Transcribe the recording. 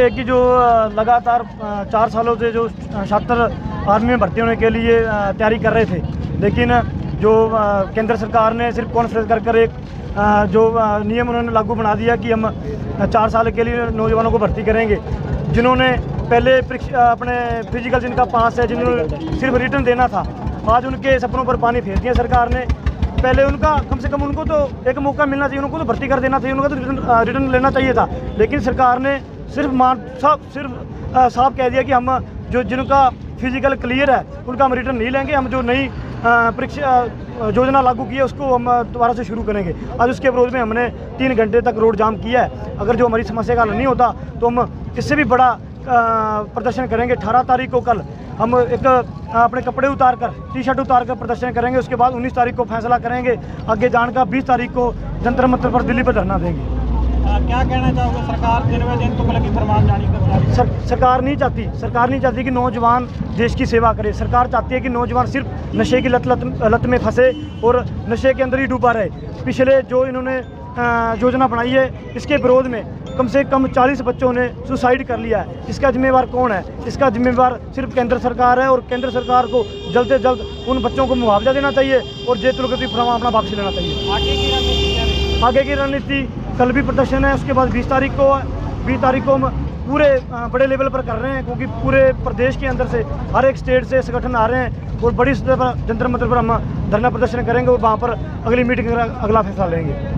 है कि जो लगातार 4 सालों से जो छात्र आर्मी में भर्ती होने के लिए तैयारी कर रहे थे, लेकिन जो केंद्र सरकार ने सिर्फ कॉन्फ्रेंस कर एक जो नियम उन्होंने लागू बना दिया कि हम 4 साल के लिए नौजवानों को भर्ती करेंगे। जिन्होंने पहले अपने फिजिकल जिनका पास है, जिन्होंने सिर्फ रिटर्न देना था, आज उनके सपनों पर पानी फेर दिया सरकार ने। पहले उनका कम से कम उनको तो एक मौका मिलना चाहिए, उनको तो भर्ती कर देना चाहिए, उनको तो रिटर्न लेना चाहिए था। लेकिन सरकार ने सिर्फ साफ कह दिया कि हम जो जिनका फिजिकल क्लियर है उनका हम रिटर्न नहीं लेंगे, हम जो नई परीक्षा योजना लागू की है उसको हम दोबारा से शुरू करेंगे। आज उसके विरोध में हमने 3 घंटे तक रोड जाम किया है। अगर जो हमारी समस्या का हल नहीं होता तो हम इससे भी बड़ा प्रदर्शन करेंगे। 18 तारीख को कल हम एक अपने कपड़े उतार कर, टी-शर्ट उतार कर प्रदर्शन करेंगे। उसके बाद 19 तारीख को फैसला करेंगे। आगे जान का 20 तारीख को जंतर मंतर पर दिल्ली पर धरना देंगे। क्या कहना चाहोगे? सरकार दिन ब दिन तुगलक की फरमान जारी कर रही है। सरकार नहीं चाहती कि नौजवान देश की सेवा करे। सरकार चाहती है कि नौजवान सिर्फ नशे की लत में फंसे और नशे के अंदर ही डूबा रहे। पिछले जो इन्होंने योजना बनाई है, इसके विरोध में कम से कम 40 बच्चों ने सुसाइड कर लिया है। इसका जिम्मेवार कौन है? इसका जिम्मेवार सिर्फ केंद्र सरकार है और केंद्र सरकार को जल्द से जल्द उन बच्चों को मुआवजा देना चाहिए और जे तुगलक की फरमान अपना वापसी लेना चाहिए। आगे की रणनीति कल भी प्रदर्शन है, उसके बाद 20 तारीख को 20 तारीख को हम पूरे बड़े लेवल पर कर रहे हैं, क्योंकि पूरे प्रदेश के अंदर से हर एक स्टेट से संगठन आ रहे हैं और बड़ी सतह पर जंतर मंतर पर हम धरना प्रदर्शन करेंगे और वहाँ पर अगली मीटिंग अगला फैसला लेंगे।